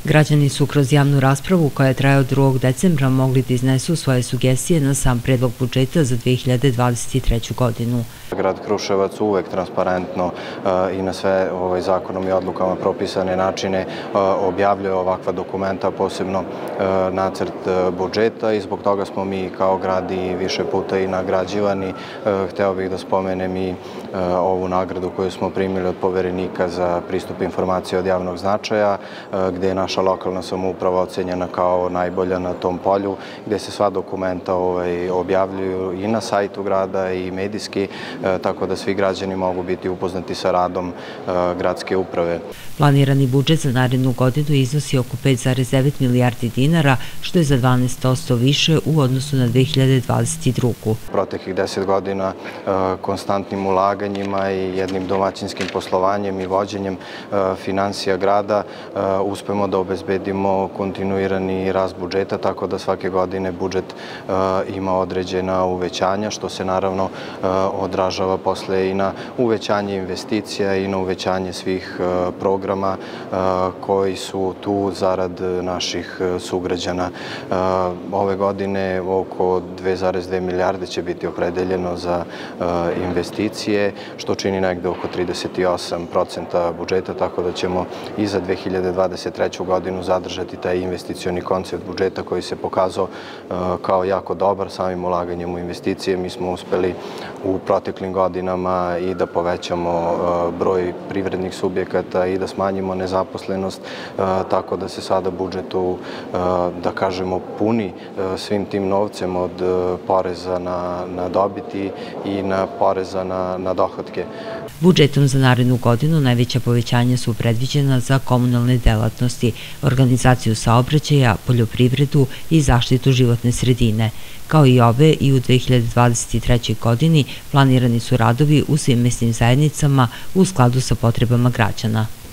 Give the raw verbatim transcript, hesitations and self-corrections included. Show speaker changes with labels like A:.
A: Građani su kroz javnu raspravu koja je trajala od drugog decembra mogli da iznesu svoje sugestije na sam predlog budžeta za dve hiljade dvadeset treću. godinu.
B: Grad Kruševac uvek transparentno i na sve zakonom i odlukama propisane načine objavljuje ovakva dokumenta, posebno nacrt budžeta, i zbog toga smo mi kao grad i više puta i nagrađivani. Hteo bih da spomenem i ovu nagradu koju smo primili od Poverenika za pristup informacije od javnog značaja, gde je naša lokalna samouprava ocenjena kao najbolja na tom polju, gde se sva dokumenta objavljuju i na sajtu grada i medijski, tako da svi građani mogu biti upoznati sa radom gradske uprave.
A: Planirani budžet za narednu godinu iznosi oko pet zarez devet milijardi dinara, što je za dvanaest posto više u odnosu na dve hiljade dvadeset drugu.
B: Proteklih deset godina konstantnim ulaganjima i jednim domaćinskim poslovanjem i vođenjem finansija grada uspemo da obezbedimo kontinuirani rast budžeta, tako da svake godine budžet ima određena uvećanja, što se naravno odražava posle i na uvećanje investicija i na uvećanje svih programa koji su tu zarad naših sugrađana. Ove godine oko dve zarez dve milijarde će biti opredeljeno za investicije, što čini negde oko trideset osam posto budžeta, tako da ćemo i za dve hiljade dvadeset treću. godinu zadržati taj investicioni koncept budžeta koji se pokazao kao jako dobar. Samim ulaganjem u investicije mi smo uspeli u proteklim godinama i da povećamo broj privrednih subjekata i da smanjimo nezaposlenost, tako da se sada budžetu, da kažemo, puni svim tim novcem od poreza na dobiti i na poreza na dohotke.
A: Budžetom za narednu godinu najveća povećanja su predviđena za komunalne delatnosti, organizaciju saobraćaja, poljoprivredu i zaštitu životne sredine. Kao i ove, i u dve hiljade dvadeset trećoj. godini planirani su radovi u svim mesnim zajednicama u skladu sa potrebama građana.